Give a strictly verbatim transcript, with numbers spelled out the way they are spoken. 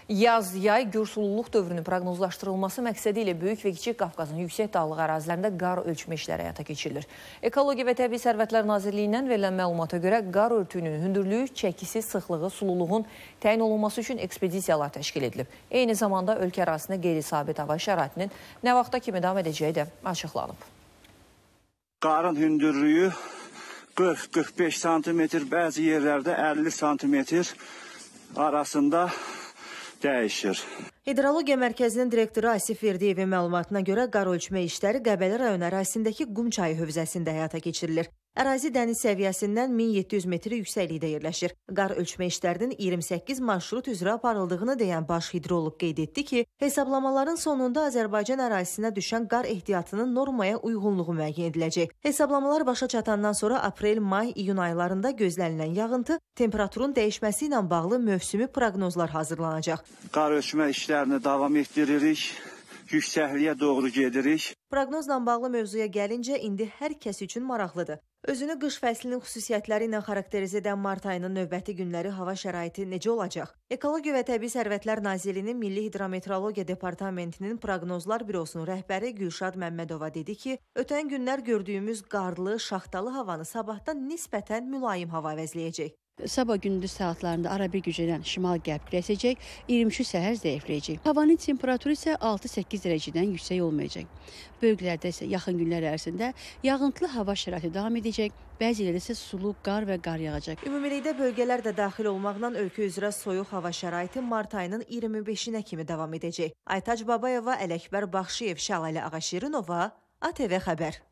Yaz-yay gürsululuq dövrünün proqnozlaşdırılması məqsədi ilə Böyük və Kiçik Qafqazın yüksək dağlıq ərazilərində qar ölçmə işləri həyata keçirilir. Ekologiya və Təbii Sərvətlər Nazirliyindən verilən məlumata görə qar örtüyünün hündürlüyü, çəkisi, sıxlığı, sululuğun təyin olunması üçün ekspedisiyalar təşkil edilib. Eyni zamanda ölkə ərazisində qeyri-sabit hava şəraitinin nə vaxta kimi davam edəcəyi də açıqlanıb. Qarın hündürlüyü qırx qırx beş santimetr, bəzi yerlərdə əlli santimetr arasında dəyişir. Hidrologiya Mərkəzinin direktoru Asif Verdiyevin məlumatına görə qar ölçmə işləri Qəbələ rayon ərazisindəki Qum çayı hövzəsində həyata keçirilir. Ərazi dəniz səviyyəsindən min yeddi yüz metr yüksəklikdə yerləşir. Qar ölçmə işlərinin iyirmi səkkiz marşrut üzrə aparıldığını deyən baş hidroloq qeyd etdi ki, hesablamaların sonunda Azərbaycan ərazisinə düşən qar ehtiyatının normaya uyğunluğu müəyyən ediləcək. Hesablamalar başa çatandan sonra aprel, may, iyun aylarında gözlənilən yağıntı, temperaturun dəyişməsi ilə bağlı mövsümi proqnozlar hazırlanacaq. Qar ölçmə işlərini davam etdiririk. Yüksəkliyə doğru gedirik. Proqnozla bağlı mövzuya gəlincə, indi hər kəs üçün maraqlıdır. Özünü qış fəslinin xüsusiyyətləri ilə xarakterizə edən mart ayının növbəti günləri hava şəraiti necə olacaq? Ekologiya və Təbii Sərvətlər Nazirliyinin Milli Hidrometeorologiya Departamentinin Proqnozlar Bürosunun rəhbəri Gülşad Məmmədova dedi ki, ötən günlər gördüyümüz qarlı, şaxtalı havanı sabahdan nisbətən mülayim hava əvəzləyəcək. Sabah gündüz saatlarında arabir güclənən şimal-qərb külək iyirmi üç səhər zəifləyəcək. Havanın temperaturu isə altı səkkiz dərəcədən yüksək olmayacaq. Bölgələrdə isə yaxın günlər ərzində yağıntılı hava şəraiti davam edəcək, bəzi yerlərdə isə sulu qar və qar yağacaq. Ümumilikdə bölgələr də daxil olmaqla ölkə üzrə soyuq hava şəraiti mart ayının iyirmi beşinə kimi davam edəcək. Aytac Babayeva, Ələkbər Baxşıyev, Şəlalə Ağaşirinova, A T V Xəbər.